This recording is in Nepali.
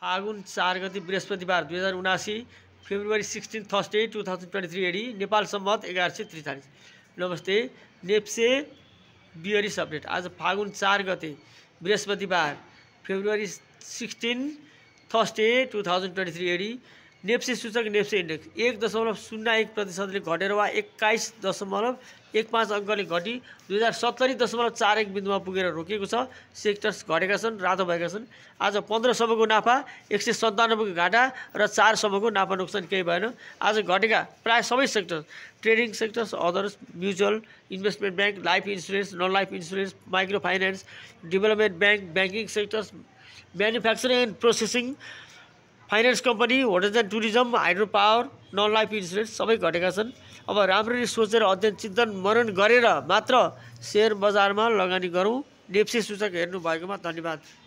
फागुन 4 गते बृहस्पतिबार 2079 फेब्रुअरी 16 थर्सडे 2023 एडी नेपाल सम्मत 1143। नमस्ते, नेप्से बियरिस अपडेट। आज फागुन 4 गते बृहस्पतिबार फेब्रुअरी 16 थर्सडे 2023 एडी नेप्से सूचक नेप्से इन्डेक्स 1.01% घटेर वा 21.15 अङ्कले घटी 2070.41 बिन्दुमा पुगेर रोकिएको छ। सेक्टर्स घटेका छन्, रातो भएका छन्। आज 15 सम्मको नाफा, 197 को घाटा र 4 सम्मको नाफा नोक्सान केही भएन। आज घटेका प्राय सबै sector, trading sectors, others, mutual, investment bank, life insurance, non life insurance, micro finance, development bank, banking sectors, manufacturing and processing, finance company, hotels and tourism, hydro power, non life insurance सबै घटेका छन्। अब राम्ररी सोचेर अध्ययन चिन्तन मनन गरेर मात्र सेयर बजारमा लगानी गरौँ। नेप्से सूचक हेर्नु भएकोमा धन्यवाद।